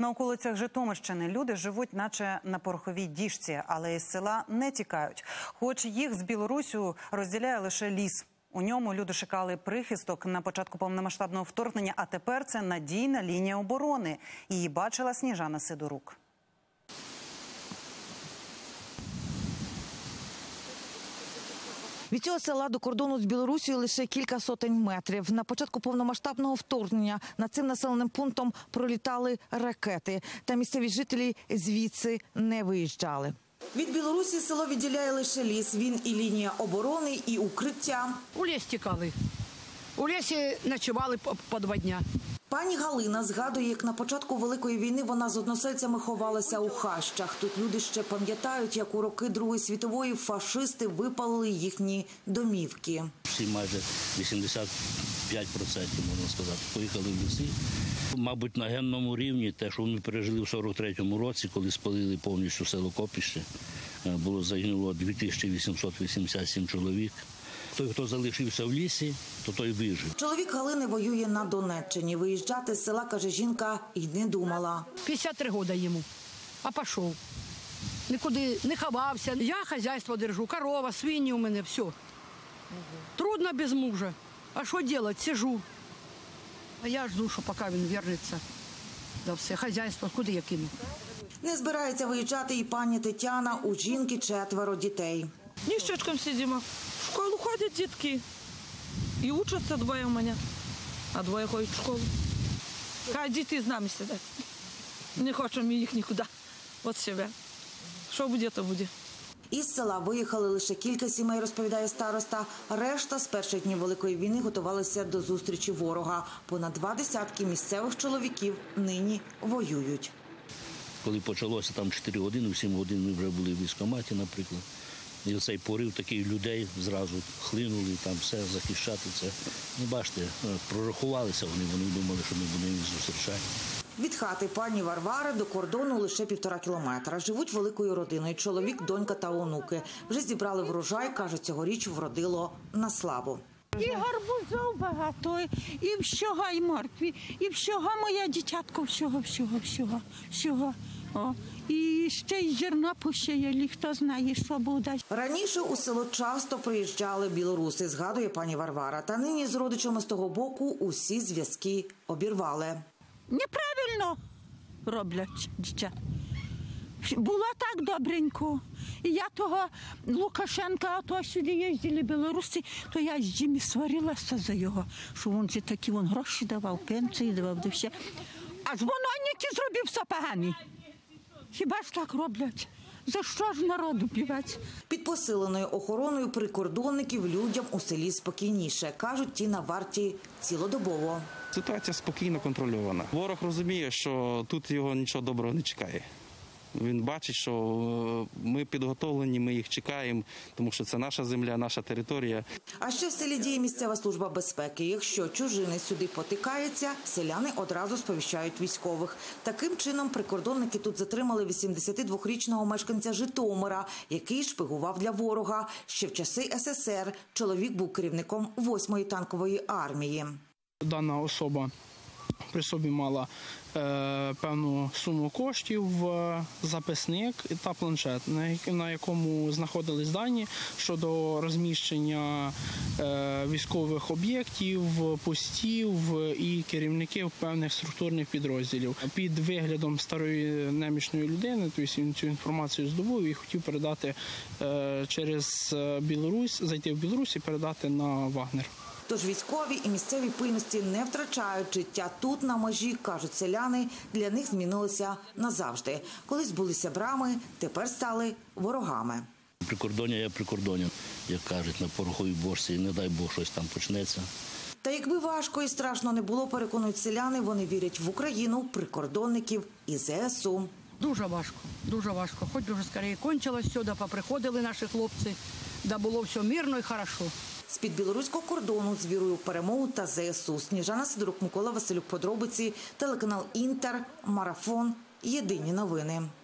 На околицях Житомирщини люди живуть наче на пороховій діжці, але із села не тікають. Хоч їх з Білоруссю розділяє лише ліс. У ньому люди шукали прихисток на початку повномасштабного вторгнення, а тепер це надійна лінія оборони. Її бачила Сніжана Сидорук. Від цього села до кордону з Білоруссю лише кілька сотень метрів. На початку повномасштабного вторгнення над цим населеним пунктом пролітали ракети. Та місцеві жителі звідси не виїжджали. Від Білорусі село відділяє лише ліс. Він і лінія оборони, і укриття. У ліс тікали. У лісі ночували по 2 дні. Пані Галина згадує, як на початку Великої війни вона з односельцями ховалася у хащах. Тут люди ще пам'ятають, як у роки Другої світової фашисти випалили їхні домівки. Всі майже 85%, можна сказати, поїхали в ліси. Мабуть, на генному рівні те, що вони пережили в 43-му році, коли спалили повністю село Копище, загинуло 2887 чоловік. Той, хто залишився в лісі, то той вижив. Чоловік Галини воює на Донеччині. Виїжджати з села, каже жінка, і не думала. 53 роки йому, а пішов. Нікуди не ховався. Я хазяйство держу, корова, свині у мене, все. Трудно без мужа. А що робити? Сижу. А я жду, що поки він повернеться. Да все, хазяйство, куди я кину? Не збирається виїжджати і пані Тетяна. У жінки 4 дітей. Ніщечком сидимо. В школу ходять дітки. І учаться 2 у мене, а 2 ходять в школу. Хай діти з нами сидять. Не хочемо їх нікуди від себе. Що буде, то буде. Із села виїхали лише кілька сімей, розповідає староста. Решта з перших днів Великої війни готувалися до зустрічі ворога. Понад 20 місцевих чоловіків нині воюють. Коли почалося там 4 години, в 7 годин ми вже були в військкоматі, наприклад. І оцей порив таких людей зразу хлинули, там все захищати це. Ну, бачите, прорахувалися вони думали, що ми будемо їх зустрічати. Від хати пані Варвари до кордону лише 1,5 кілометра. Живуть великою родиною – чоловік, донька та онуки. Вже зібрали врожай, каже, цьогоріч вродило на славу. І гарбузів багато, і всього, і моркві, і всього, моє дитятко, всього. О. І ще й зерно посіяли, хто знає, що буде. Раніше у село часто приїжджали білоруси, згадує пані Варвара. Та нині з родичами з того боку усі зв'язки обірвали. Неправильно роблять, дитя. Було так добренько. І я того Лукашенка, то сюди їздили білоруси, то я з ними сварилася за його, що він же такі гроші давав, пенсії давав, де все. А воно ніки зробив сапогами. Хіба ж так роблять? За що ж народу плівати? Під посиленою охороною прикордонників людям у селі спокійніше. Кажуть, ті на варті цілодобово. Ситуація спокійно контрольована. Ворог розуміє, що тут його нічого доброго не чекає. Він бачить, що ми підготовлені, ми їх чекаємо, тому що це наша земля, наша територія. А ще в селі діє місцева служба безпеки. Якщо чужинець сюди потикається, селяни одразу сповіщають військових. Таким чином прикордонники тут затримали 82-річного мешканця Житомира, який шпигував для ворога. Ще в часи СССР чоловік був керівником 8-ї танкової армії. Дана особа при собі мала певну суму коштів, записник та планшет, на якому знаходились дані щодо розміщення військових об'єктів, постів і керівників певних структурних підрозділів. Під виглядом старої немічної людини, тобто він цю інформацію здобув і хотів передати через Білорусь, зайти в Білорусь і передати на Вагнер. Тож військові і місцеві пильності не втрачають. Життя тут, на межі, кажуть селяни, для них змінилося назавжди. Колись були сябрами, тепер стали ворогами. Прикордоння є прикордоння, як кажуть, на пороховій бочці, не дай Бог, щось там почнеться. Та якби важко і страшно не було, переконують селяни, вони вірять в Україну, прикордонників і ЗСУ. Дуже важко, дуже важко. Хоч би вже скоріше кончилось все, да поприходили наші хлопці, да було все мирно і хорошо. З-під білоруського кордону з вірою в перемогу та ЗСУ. Сніжана Сидорук, Микола Василюк, подробиці, телеканал Інтер, Марафон, Єдині новини.